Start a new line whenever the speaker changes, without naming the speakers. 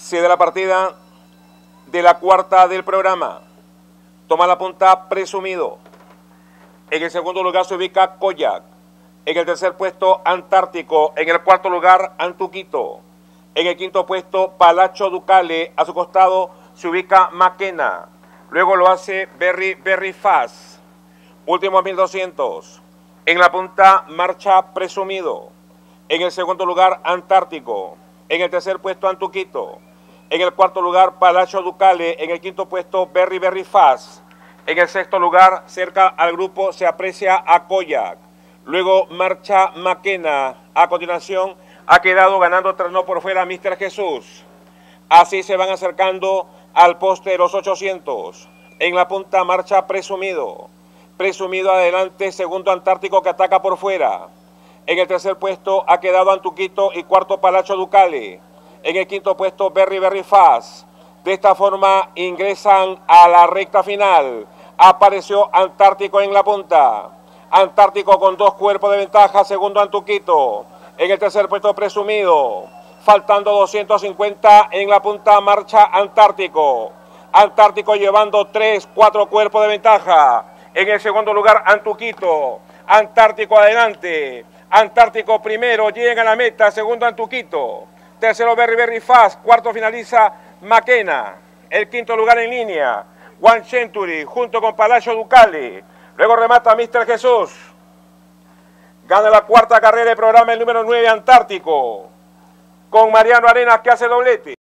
de la partida de la cuarta del programa. Toma la punta Presumido. En el segundo lugar se ubica Koyak. En el tercer puesto Antártico. En el cuarto lugar Antuquito. En el quinto puesto Palacio Ducale. A su costado se ubica Maquena. Luego lo hace Very Fast. Últimos 1200. En la punta Marcha Presumido. En el segundo lugar Antártico. En el tercer puesto Antuquito. En el cuarto lugar Palacio Ducale. En el quinto puesto Very Fast. En el sexto lugar, cerca al grupo, se aprecia a Koyak. Luego marcha Maquena. A continuación ha quedado ganando terreno por fuera Mr. Jesús. Así se van acercando al poste de los 800. En la punta marcha Presumido. Presumido adelante, segundo Antártico que ataca por fuera. En el tercer puesto ha quedado Antuquito y cuarto Palacio Ducale. En el quinto puesto Very Fast. De esta forma ingresan a la recta final. Apareció Antártico en la punta. Antártico con 2 cuerpos de ventaja, segundo Antuquito. En el tercer puesto Presumido. Faltando 250 en la punta marcha Antártico. Antártico llevando 3, 4 cuerpos de ventaja. En el segundo lugar Antuquito. Antártico adelante. Antártico primero, llega a la meta, segundo Antuquito. Tercero Very Fast, cuarto finaliza Maquena. El quinto lugar en línea, One Century, junto con Palacio Ducale. Luego remata Mr. Jesús. Gana la cuarta carrera del programa el número 9 Antártico. Con Mariano Arenas que hace doblete.